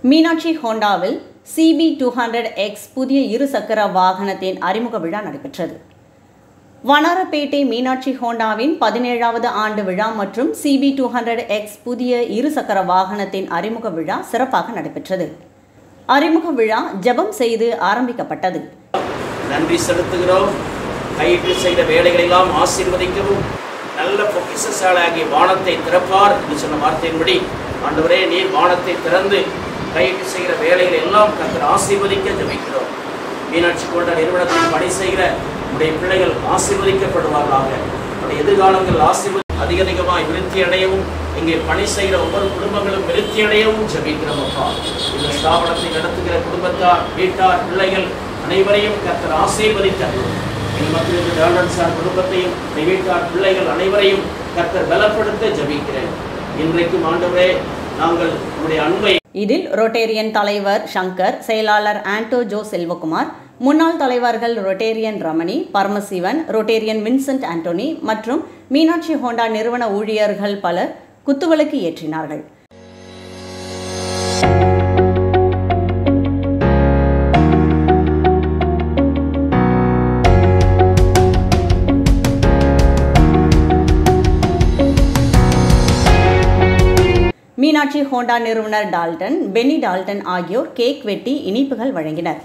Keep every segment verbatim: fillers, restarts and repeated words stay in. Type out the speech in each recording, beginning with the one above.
Meenakshi ஹோண்டாவில் C B two hundred X புதிய இருசக்கர வாகனத்தின் அறிமுக விழா நடைபெற்றது. வண்ணாரப்பேட்டை மீனாட்சி ஹோண்டாவின் பதினேழாவது ஆண்டு விழா மற்றும் C B two hundred X புதிய இருசக்கர வாகனத்தின் அறிமுக விழா சிறப்பாக நடைபெற்றது. அறிமுக விழா ஜெபம் செய்து ஆரம்பிக்கப்பட்டது. நன்றி செலுத்துகிறோம். கையிட்டு செய்த வேலைகளை எல்லாம் ஆசீர்வதிக்கவும் நல்ல பொக்கிஷசாலையாகிய வானத்தை திறப்பார் என்று சொன்ன வார்த்தையின்படி ஆண்டவரே நீர் வானத்தை திறந்து கையிட்டு செய்கிற வேலைகளை எல்லாம் கர்த்தர் ஆசீர்வதிக்க ஜெபிக்கிறோம். மீனாட்சி ஹோண்டா நிறுவனத்தில் பணி செய்கிற உடைய பிள்ளைகள் ஆசீர்வதிக்கப்படுவார்களாக. உடைய எதிர்காலங்கள் ஆசீர்வதி அதிக அதிகமாய் விருத்தி அடையவும் இங்கே பணி செய்கிற ஒவ்வொரு குடும்பங்களும் விருத்தி அடையவும் ஜெபிக்கிறோம். அப்பா இந்த ஸ்தாபனத்தை நடத்துகிற குடும்பத்தார் வீட்டார் பிள்ளைகள் அனைவரையும் கர்த்தர் ஆசீர்வதித்தார். சார் குடும்பத்தையும் வீட்டார் பிள்ளைகள் அனைவரையும் கர்த்தர் பலப்படுத்த ஜெபிக்கிறேன். இன்றைக்கும் ஆண்டவரே நாங்கள் உங்களுடைய அன்பை இதில் ரோட்டேரியன் தலைவர் சங்கர், செயலாளர் ஆண்டோ ஜோ செல்வகுமார், முன்னாள் தலைவர்கள் rotarian Ramani, Paramasivan, rotarian Vincent Antony மற்றும் மீனாட்சி ஹோண்டா நிறுவன ஊழியர்கள் பலர் குத்துவிளக்கு ஏற்றினார்கள். மீனாட்சி ஹோண்டா நிறுவனர் டால்டன், பென்னி டால்டன் ஆகியோர் கேக் வெட்டி இனிப்புகள் வழங்கினர்.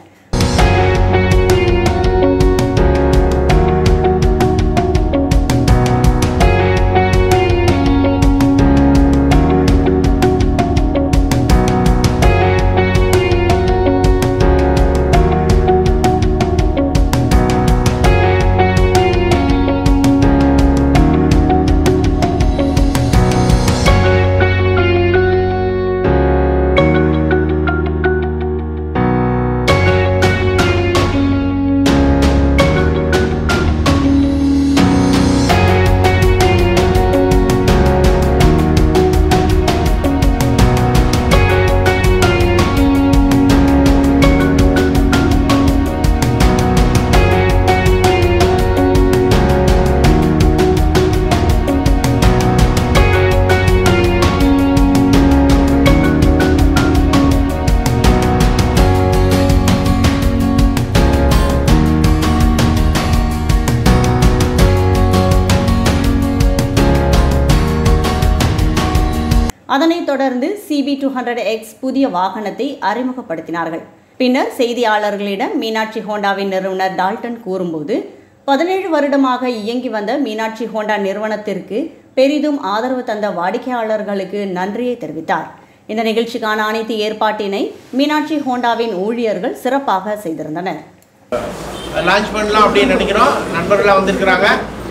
அதனைத் தொடர்ந்து C B two hundred X புதிய வாகனத்தை அறிமுகப்படுத்தினார்கள். பின்னர் செய்தியாளர்களிடம் மீனாட்சி ஹோண்டாவின் நிறுவனர் டால்டன் கூறும்போது, பதினேழு வருடமாக இயங்கி வந்த மீனாட்சி ஹோண்டா நிறுவனத்திற்கு பெரிதும் ஆதரவு தந்த வாடிக்கையாளர்களுக்கு நன்றியை தெரிவித்தார். இந்த நிகழ்ச்சிக்கான அனைத்து ஏற்பாட்டினை மீனாட்சி ஹோண்டாவின் ஊழியர்கள் சிறப்பாக செய்திருந்தனர். லான்ச் பண்ணலாம் அப்படின்னு நினைக்கிறோம். நண்பர்களாக வந்திருக்கிறாங்க.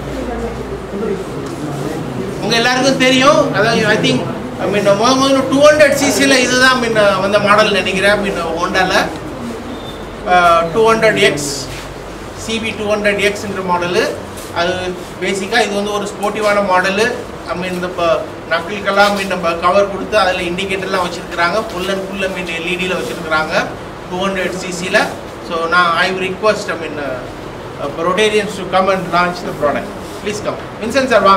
உங்க எல்லாருக்கும் தெரியும். அதாவது ஐ திங்க் ஐ மீன் முதல்ல டூ ஹண்ட்ரட் சிசியில் இதுதான் மீன் வந்த மாடல் நினைக்கிறேன். மீன் ஹோண்டாவில் two hundred X CB two hundred எக்ஸ்ன்ற மாடலு. அது பேசிக்காக இது வந்து ஒரு ஸ்போர்ட்டிவான மாடலு. ஐ மீன் இந்த இப்போ நக்கிலுக்கெல்லாம் மீன் நம்ம கவர் கொடுத்து அதில் இண்டிகேட்டர்லாம் வச்சுருக்கிறாங்க. ஃபுல் அண்ட் ஃபுல் மீன் எல்இடியில் வச்சுருக்கிறாங்க டூ ஹண்ட்ரட் சிசியில். ஸோ நான் I request I mean rotarians to come and launch the product. Please come. Vincent sir வாங்க.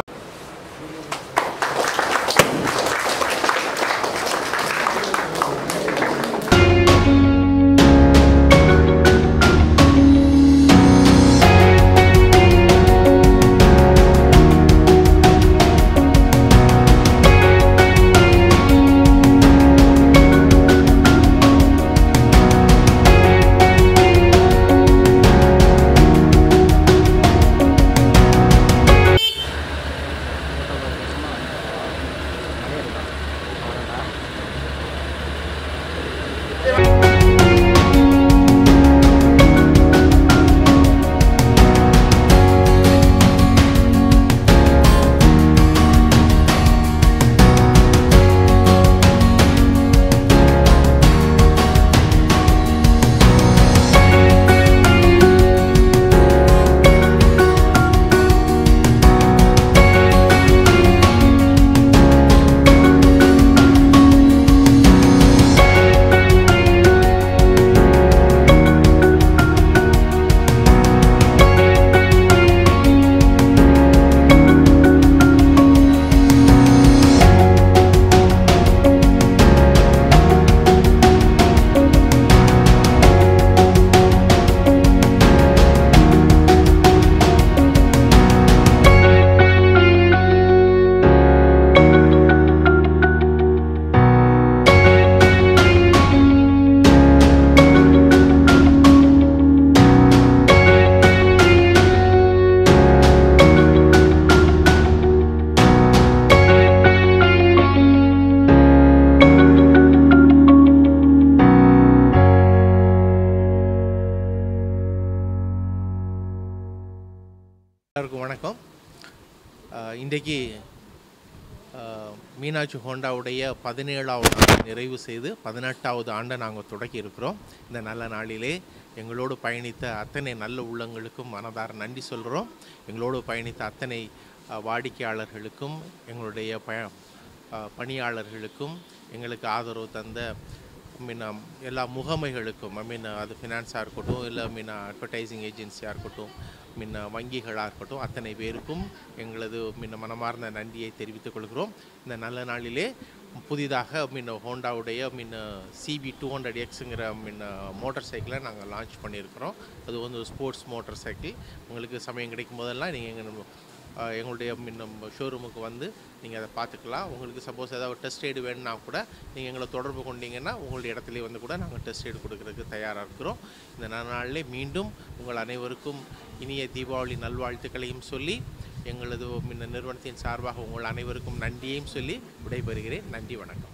எல்லாருக்கும் வணக்கம். இன்றைக்கு மீனாட்சி ஹோண்டாவுடைய பதினேழாவது ஆண்டு நிறைவு செய்து பதினெட்டாவது ஆண்டை நாங்கள் தொடக்கி இருக்கிறோம். இந்த நல்ல நாளிலே எங்களோடு பயணித்த அத்தனை நல்ல உள்ளங்களுக்கும் மனதார நன்றி சொல்கிறோம். எங்களோடு பயணித்த அத்தனை வாடிக்கையாளர்களுக்கும் எங்களுடைய ப பணியாளர்களுக்கும் எங்களுக்கு ஆதரவு தந்த மீன் எல்லா முகமைகளுக்கும் ஐ மீன் அது ஃபினான்ஸாக இருக்கட்டும், இல்லை மீன் அட்வர்டைசிங் ஏஜென்சியாக இருக்கட்டும், மீன் வங்கிகளாக இருக்கட்டும், அத்தனை பேருக்கும் எங்களது மீன் மனமார்ந்த நன்றியை தெரிவித்துக் கொள்கிறோம். இந்த நல்ல நாளிலே புதிதாக மீன் ஹோண்டாவுடைய மீன் சிபி டூ ஹண்ட்ரட் எக்ஸுங்கிற மீன் மோட்டார் சைக்கிளை நாங்கள் லான்ச் பண்ணியிருக்கிறோம். அது வந்து ஸ்போர்ட்ஸ் மோட்டார் சைக்கிள். உங்களுக்கு சமயம் கிடைக்கும் போதெல்லாம் நீங்கள் எங்கள் எங்களுடைய மின்னம் ஷோரூமுக்கு வந்து நீங்கள் அதை பார்த்துக்கலாம். உங்களுக்கு சப்போஸ் ஏதாவது டெஸ்ட் ரைடு வேணும்னா கூட நீங்கள் எங்களை தொடர்பு கொண்டீங்கன்னா உங்களுடைய இடத்துலேயே வந்து கூட நாங்கள் டெஸ்ட் ரைடு கொடுக்கறதுக்கு தயாராக இருக்கிறோம். இந்த நாளிலே மீண்டும் உங்கள் அனைவருக்கும் இனிய தீபாவளி நல்வாழ்த்துக்களையும் சொல்லி எங்களது மின்ன நிறுவனத்தின் சார்பாக உங்கள் அனைவருக்கும் நன்றியையும் சொல்லி விடைபெறுகிறேன். நன்றி, வணக்கம்.